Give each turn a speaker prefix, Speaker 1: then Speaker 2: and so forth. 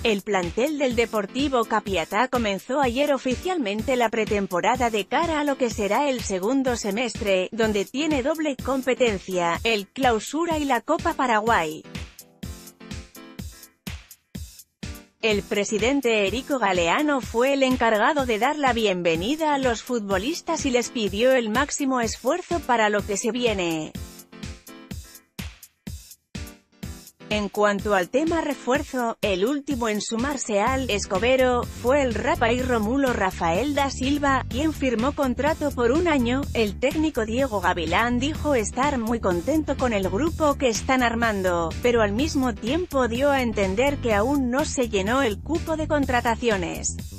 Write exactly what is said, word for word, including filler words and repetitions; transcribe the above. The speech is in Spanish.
Speaker 1: El plantel del Deportivo Capiatá comenzó ayer oficialmente la pretemporada de cara a lo que será el segundo semestre, donde tiene doble competencia, el Clausura y la Copa Paraguay. El presidente Erico Galeano fue el encargado de dar la bienvenida a los futbolistas y les pidió el máximo esfuerzo para lo que se viene. En cuanto al tema refuerzo, el último en sumarse al Escobero fue el Rapay Romulo Rafael da Silva, quien firmó contrato por un año. El técnico Diego Gavilán dijo estar muy contento con el grupo que están armando, pero al mismo tiempo dio a entender que aún no se llenó el cupo de contrataciones.